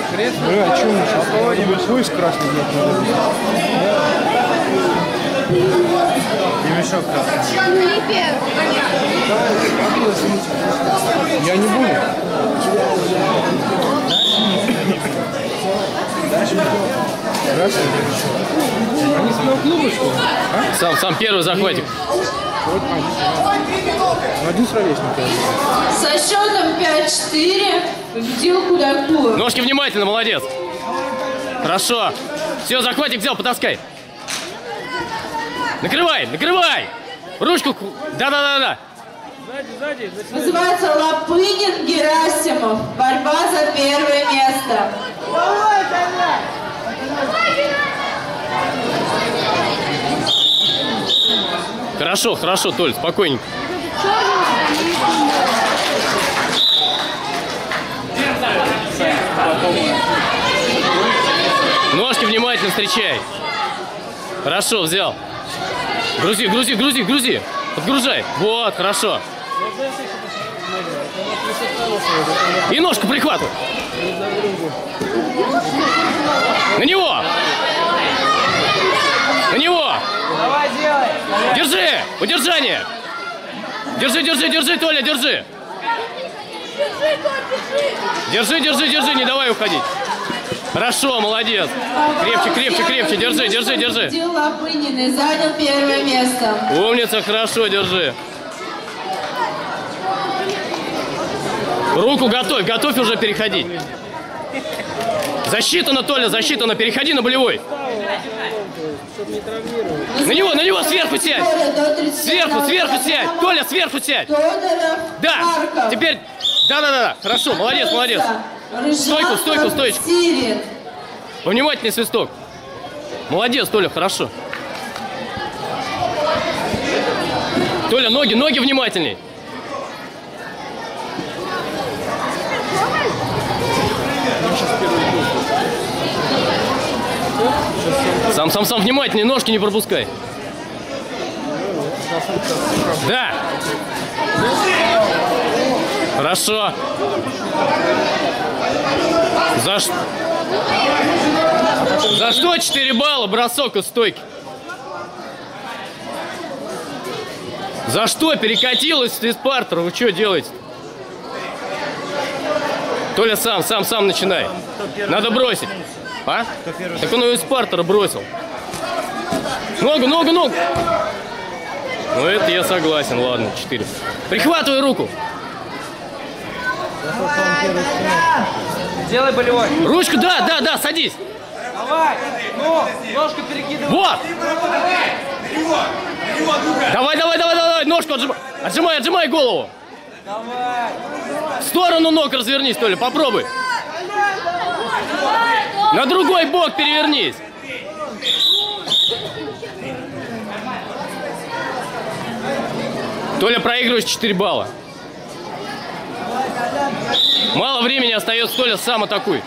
А что мы сейчас? Надо будет поиск красный делать. И мешок красный. Я не буду. Красный. Они с моего клуба, что ли? Сам первый захватик. Вот один с ровесником. Со счетом 5-4 победил Кудактур. Ножки внимательно, молодец. Хорошо. Все, захватик взял, потаскай. Накрывай, накрывай. Ручку. Да. Сзади. Называется Лапынин Герасимов. Борьба за первое место. Хорошо, Толь, спокойненько. Ножки внимательно встречай. Хорошо, взял. Грузи. Подгружай. Вот, хорошо. И ножку прихватывай. На него. Давай, делай. Держи. Удержание. Держи, Толя, держи. Держи, не давай уходить. Хорошо, молодец. Крепче, держи. Победил Лапынин и занял первое место. Умница, хорошо, держи. Руку готовь уже переходить. Засчитано, Толя, переходи на болевой. На него, сверху сядь. Сверху сядь. Толя, сверху сядь. Да, теперь, да. Хорошо, молодец. Стойку. Повнимательней свисток. Молодец, Толя, хорошо. Толя, ноги внимательней. Сам внимательнее, ножки не пропускай. Да. Хорошо. За что 4 балла бросок из стойки? За что перекатилась из партера? Вы что делаете? Толя, сам начинай. Надо бросить. А? Так он его из партера бросил. Ногу. Ну это я согласен, ладно, 4. Прихватывай руку. Делай болевой. Ручку, да, садись. Давай. Ножку перекидывай. Вот. Давай, ножку отжимай голову. Давай. В сторону ног развернись, Толя, попробуй. На другой бок перевернись. Толя, проигрываешь 4 балла. Мало времени остается, Толя, сам атакуй.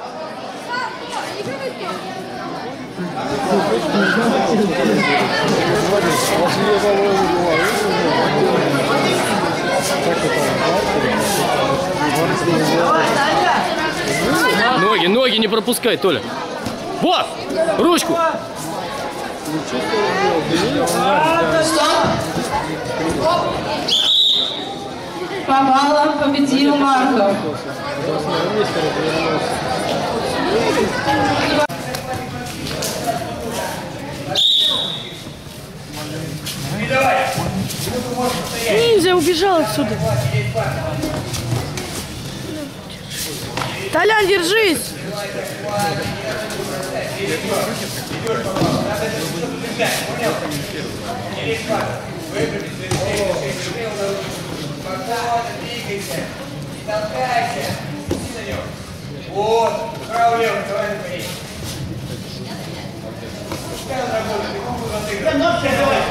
Ноги не пропускай, Толя. Вот! Ручку! По баллам победил Марков. Ниндзя убежал отсюда. Толян, держись! Вот, право-лево, давай напрямик. Пускай он работает, и куклу разыгрывает. Давай.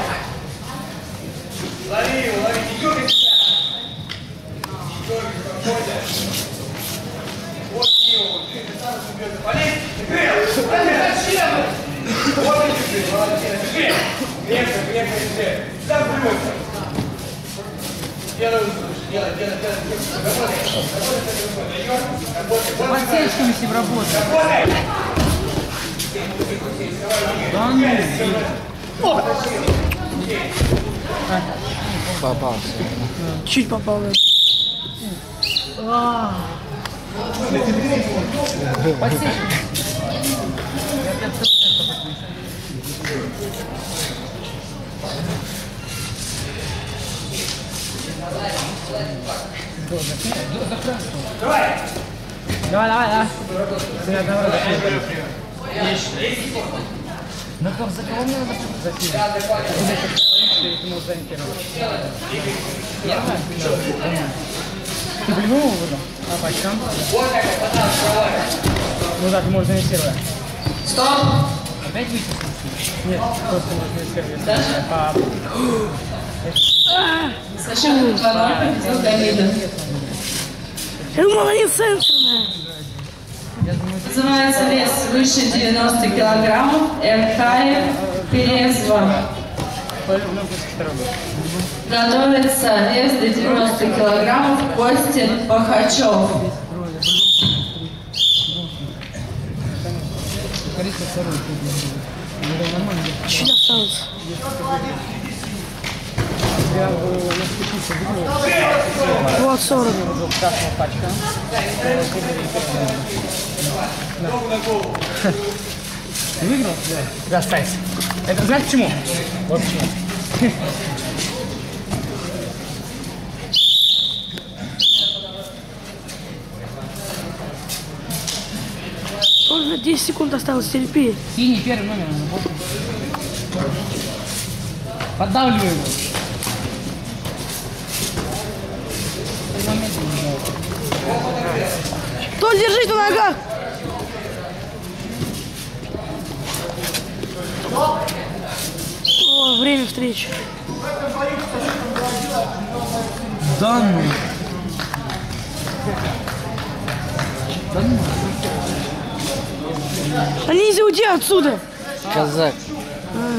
Лови его, не дергайся. Не дергайся, спокойно. Вот его, ты сам себе полезь. Накрыл. Вот и ты, молодец. Крепко. Сам плюнься. Подсечками с ним работаем. Да ну. Попался. Чуть попал. Да. Давай. Ну как, за кого мне надо закинуть? Ты по-любому буду? А почем? Ну да, ты можешь занять первое. Стоп! Опять выйти? Нет, просто можно занять первое. Со счетом 2-0 победил Давида. Я думала, она не сенсорная. Называется вес выше 90 килограммов. Эркаев Перезва. Готовится вес до 90 килограммов. Костин Пахачев. Чуть осталось. Вот 40. Выиграл? Да. Оставайся. Это знаешь почему? Вот почему. Только 10 секунд осталось, терпи. Синий первый номер. Поддавливай его. Толь, держись на ногах. О, время встречи. Да ну. Ниндзя, уйди отсюда. Казак.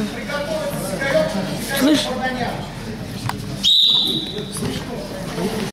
Слышь?